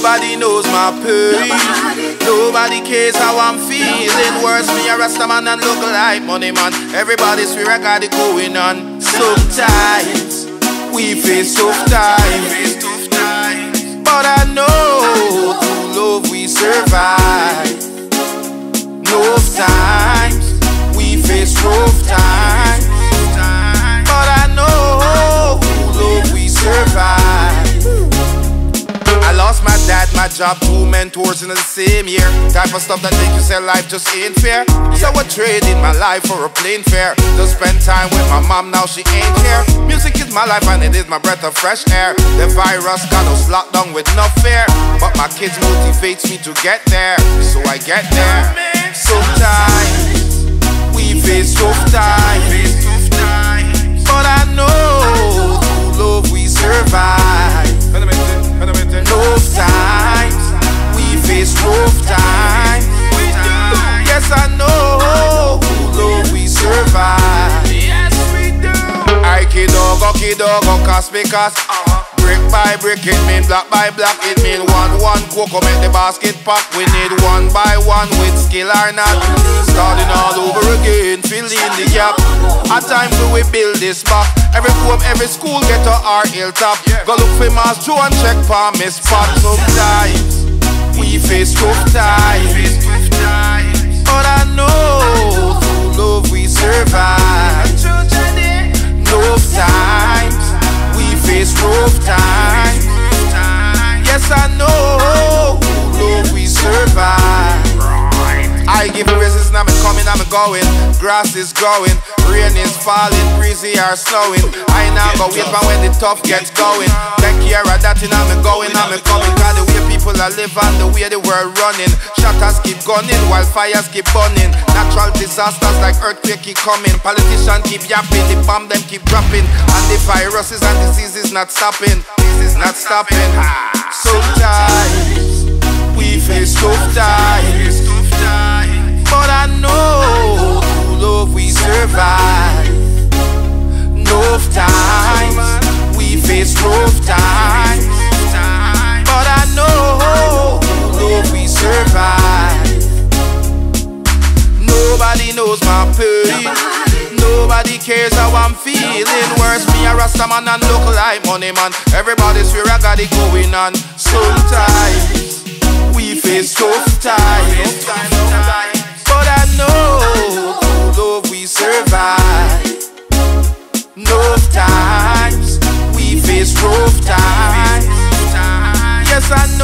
Nobody knows my pain. Nobody cares how I'm feeling. Worse, me a Rasta man and look like money man. Everybody swear I got it going on. Sometimes we face tough times, but I know through love we survive. No times we face rough times, but I know through love we survive. I lost my dad, my job, 2 mentors in the same year. Type of stuff that make you say life just ain't fair. So I traded my life for a plane fare to spend time with my mom, now she ain't here. Music is my life and it is my breath of fresh air. The virus got us locked down with no fear, but my kids motivates me to get there, so I get there. Sometimes we face tough times, but I know through love we survive. Enough times we face rough times. Yes, I know through love we survive. Yes, we do. I kidogo, cause brick by brick, it mean block by block. It mean one cocoa make the basket pop. We need one by one with skill or not. Starting all over again, filling the gap. A time for we build this back. Every home, every school get a R hilltop. Go look for Mass Joe and check for me spot. Sometimes we face tough times, but I know through love we survive. Enough times we face rough times. Yes, I know through love we survive. I give praises, now I'm coming, I'm going. Grass is growing, rain is falling, breezy are snowing. I now go wait for when the tough gets going. Take care of that and I'm going, I'm coming. Cause the way people are living and the way the world running. Shatters keep gunning while fires keep burning. Natural disasters like earthquake keep coming. Politicians keep yapping, the bomb them keep dropping. And the viruses and diseases not stopping. This is not stopping. Sometimes we face tough times, but I know through love we survive. Enough times we face rough times, but I know through love we survive. Nobody knows my pain. Nobody cares how I'm feeling. Worse, me a Rasta man and look like money man. Everybody swear I got it going on. Sometimes we face tough times, but I know through love we survive. Enough times we face rough times. Yes, I know.